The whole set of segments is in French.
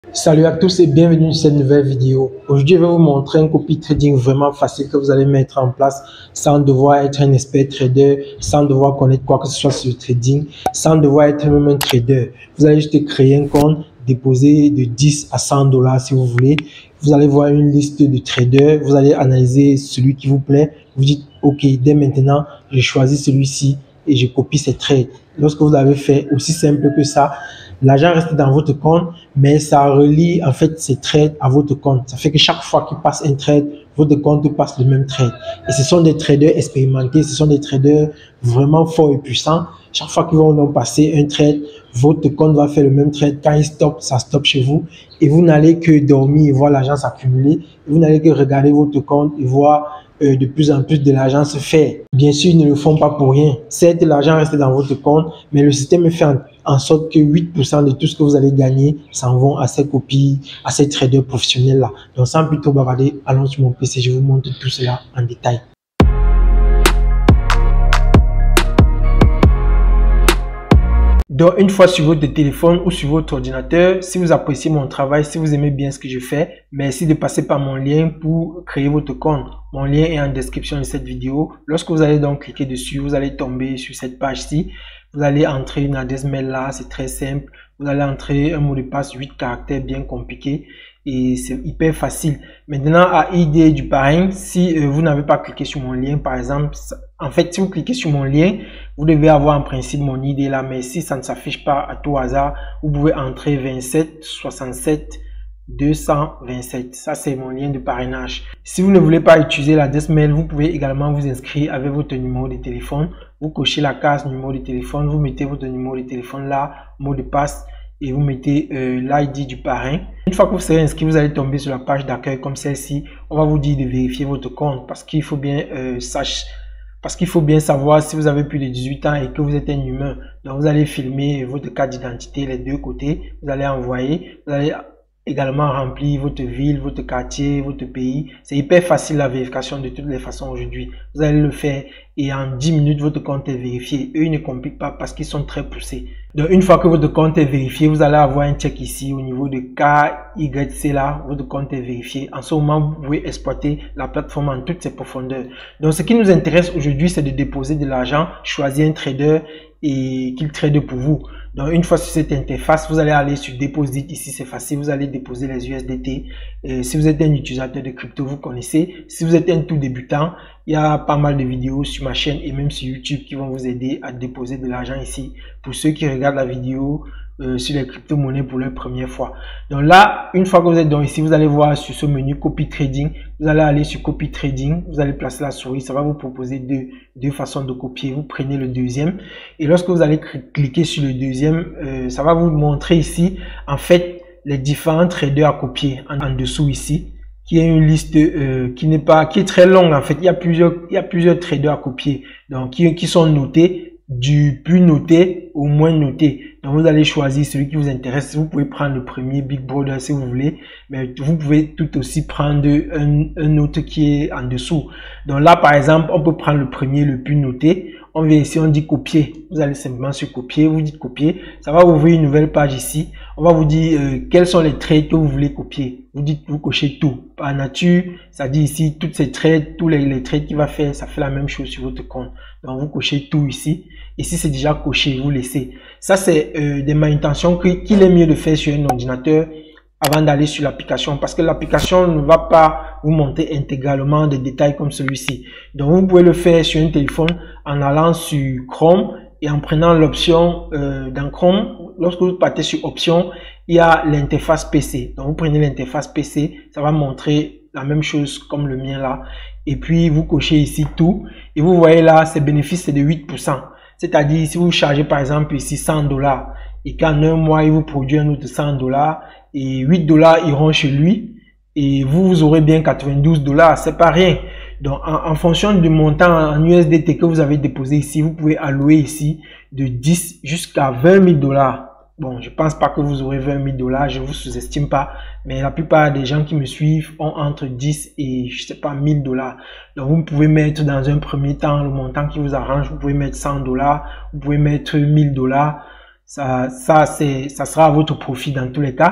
Salut à tous et bienvenue sur cette nouvelle vidéo. Aujourd'hui, je vais vous montrer un copy trading vraiment facile que vous allez mettre en place sans devoir être un expert trader, sans devoir connaître quoi que ce soit sur le trading, sans devoir être même un trader. Vous allez juste créer un compte, déposer de 10 à 100 dollars si vous voulez. Vous allez voir une liste de traders, vous allez analyser celui qui vous plaît. Vous dites, OK, dès maintenant, je choisis celui-ci et je copie ces trades. Lorsque vous l'avez fait, aussi simple que ça, l'argent reste dans votre compte, mais ça relie en fait ces trades à votre compte. Ça fait que chaque fois qu'il passe un trade, votre compte passe le même trade. Et ce sont des traders expérimentés, ce sont des traders vraiment forts et puissants. Chaque fois qu'ils vont donc passer un trade, votre compte va faire le même trade. Quand il stoppe, ça stoppe chez vous. Et vous n'allez que dormir et voir l'argent s'accumuler. Vous n'allez que regarder votre compte et voir de plus en plus de l'argent se faire. Bien sûr, ils ne le font pas pour rien. Certes, l'argent reste dans votre compte, mais le système fait en sorte que 8% de tout ce que vous allez gagner s'en vont à ces copies, à ces traders professionnels-là. Donc, sans plus trop bavarder, allons sur mon PC, je vous montre tout cela en détail. Donc, une fois sur votre téléphone ou sur votre ordinateur, si vous appréciez mon travail, si vous aimez bien ce que je fais, merci de passer par mon lien pour créer votre compte. Mon lien est en description de cette vidéo. Lorsque vous allez donc cliquer dessus, vous allez tomber sur cette page-ci. Vous allez entrer une adresse mail là, c'est très simple. Vous allez entrer un mot de passe 8 caractères bien compliqué et c'est hyper facile. Maintenant, à idée du parrain, si vous n'avez pas cliqué sur mon lien, par exemple, en fait, si vous cliquez sur mon lien, vous devez avoir en principe mon idée là, mais si ça ne s'affiche pas à tout hasard, vous pouvez entrer 27 67 227. Ça, c'est mon lien de parrainage. Si vous ne voulez pas utiliser l'adresse mail, vous pouvez également vous inscrire avec votre numéro de téléphone. Vous cochez la case numéro de téléphone, vous mettez votre numéro de téléphone là, mot de passe et vous mettez l'ID du parrain. Une fois que vous serez inscrit, vous allez tomber sur la page d'accueil comme celle-ci. On va vous dire de vérifier votre compte parce qu'il faut bien savoir si vous avez plus de 18 ans et que vous êtes un humain. Donc, vous allez filmer votre carte d'identité les deux côtés. Vous allez envoyer. Vous allez également remplir votre ville, votre quartier, votre pays. C'est hyper facile la vérification de toutes les façons aujourd'hui. Vous allez le faire et en 10 minutes, votre compte est vérifié. Eux, ils ne compliquent pas parce qu'ils sont très poussés. Donc, une fois que votre compte est vérifié, vous allez avoir un check ici au niveau de KYC là. Votre compte est vérifié. En ce moment, vous pouvez exploiter la plateforme en toutes ses profondeurs. Donc, ce qui nous intéresse aujourd'hui, c'est de déposer de l'argent, choisir un trader et qu'il trade pour vous. Donc, une fois sur cette interface, vous allez aller sur Deposit. Ici, c'est facile. Vous allez déposer les USDT. Si vous êtes un utilisateur de crypto, vous connaissez. Si vous êtes un tout débutant, il y a pas mal de vidéos sur ma chaîne et même sur YouTube qui vont vous aider à déposer de l'argent ici. Pour ceux qui regardent la vidéo sur les crypto-monnaies pour leur première fois. Donc là, une fois que vous êtes dans ici, vous allez voir sur ce menu Copy Trading. Vous allez aller sur Copy Trading. Vous allez placer la souris. Ça va vous proposer deux façons de copier. Vous prenez le deuxième. Et lorsque vous allez cliquer sur le deuxième, ça va vous montrer ici, en fait, les différents traders à copier en dessous ici. Qui est une liste qui est très longue en fait. Il y a plusieurs traders à copier. Donc, qui sont notés du plus noté au moins noté. Donc, vous allez choisir celui qui vous intéresse. Vous pouvez prendre le premier Big Brother si vous voulez, mais vous pouvez tout aussi prendre un autre qui est en dessous. Donc là, par exemple, on peut prendre le premier, le plus noté. On vient ici, on dit copier. Vous allez simplement sur copier. Vous dites copier. Ça va ouvrir une nouvelle page ici. On va vous dire quels sont les trades que vous voulez copier. Vous cochez tout. Par nature, ça dit ici, toutes ces trades, tous les trades qu'il va faire, ça fait la même chose sur votre compte. Donc, vous cochez tout ici. Ici, c'est déjà coché, vous laissez. Ça, c'est des manutentions qu'il est mieux de faire sur un ordinateur avant d'aller sur l'application parce que l'application ne va pas vous montrer intégralement des détails comme celui-ci. Donc, vous pouvez le faire sur un téléphone en allant sur Chrome et en prenant l'option dans Chrome. Lorsque vous partez sur Options, il y a l'interface PC. Donc, vous prenez l'interface PC, ça va montrer la même chose comme le mien là. Et puis, vous cochez ici tout. Et vous voyez là, ces bénéfices, c'est de 8%. C'est-à-dire, si vous chargez par exemple ici 100 dollars et qu'en un mois, il vous produit un autre 100 dollars et 8 dollars iront chez lui et vous aurez bien 92 dollars, c'est pas rien. Donc, en fonction du montant en USDT que vous avez déposé ici, vous pouvez allouer ici de 10 jusqu'à 20 000 dollars. Bon, je pense pas que vous aurez 20 000 dollars, je vous sous-estime pas, mais la plupart des gens qui me suivent ont entre 10 et je sais pas 1000 dollars. Donc vous pouvez mettre dans un premier temps le montant qui vous arrange, vous pouvez mettre 100 dollars, vous pouvez mettre 1000 dollars. Ça sera à votre profit dans tous les cas.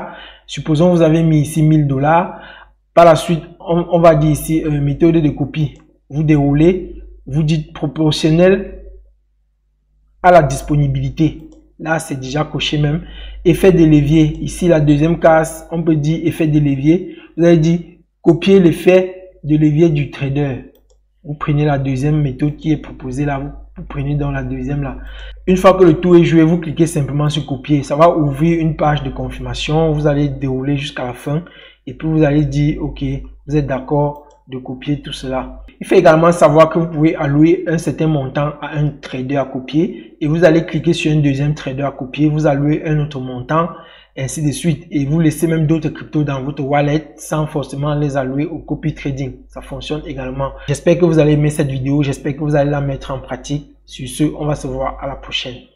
Supposons vous avez mis ici 1000 $. Par la suite, on va dire ici méthode de copie. Vous déroulez, vous dites proportionnel à la disponibilité. Là, c'est déjà coché même. Effet de levier. Ici, la deuxième case, on peut dire effet de levier. Vous allez dire copier l'effet de levier du trader. Vous prenez la deuxième méthode qui est proposée là. Vous prenez dans la deuxième là. Une fois que le tour est joué, vous cliquez simplement sur copier. Ça va ouvrir une page de confirmation. Vous allez dérouler jusqu'à la fin. Et puis, vous allez dire, OK, vous êtes d'accord de copier tout cela. Il faut également savoir que vous pouvez allouer un certain montant à un trader à copier et vous allez cliquer sur un deuxième trader à copier, vous allouez un autre montant, ainsi de suite. Et vous laissez même d'autres cryptos dans votre wallet sans forcément les allouer au copy trading. Ça fonctionne également. J'espère que vous allez aimer cette vidéo, j'espère que vous allez la mettre en pratique. Sur ce, on va se voir à la prochaine.